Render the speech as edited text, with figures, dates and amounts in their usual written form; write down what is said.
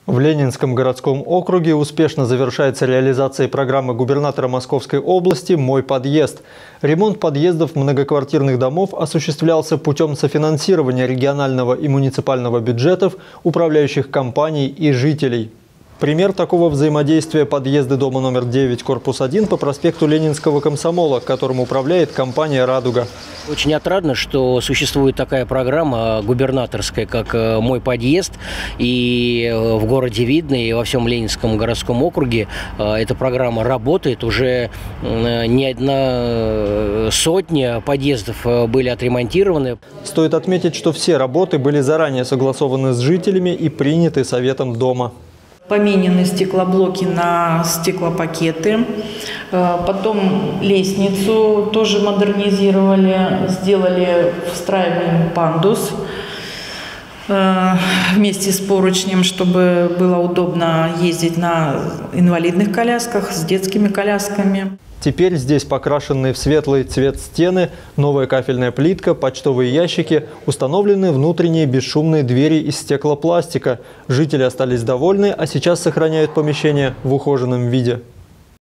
В Ленинском городском округе успешно завершается реализация программы губернатора Московской области «Мой подъезд». Ремонт подъездов многоквартирных домов осуществлялся путем софинансирования регионального и муниципального бюджетов, управляющих компаний и жителей. Пример такого взаимодействия – подъезды дома номер 9, корпус 1 по проспекту Ленинского комсомола, которым управляет компания «Радуга». Очень отрадно, что существует такая программа губернаторская, как «Мой подъезд». И в городе Видно, и во всем Ленинском городском округе эта программа работает. Уже не одна сотня подъездов были отремонтированы. Стоит отметить, что все работы были заранее согласованы с жителями и приняты Советом дома. Поменены стеклоблоки на стеклопакеты, потом лестницу тоже модернизировали, сделали встраиваемый пандус вместе с поручнем, чтобы было удобно ездить на инвалидных колясках, с детскими колясками. Теперь здесь покрашенные в светлый цвет стены, новая кафельная плитка, почтовые ящики, установлены внутренние бесшумные двери из стеклопластика. Жители остались довольны, а сейчас сохраняют помещение в ухоженном виде.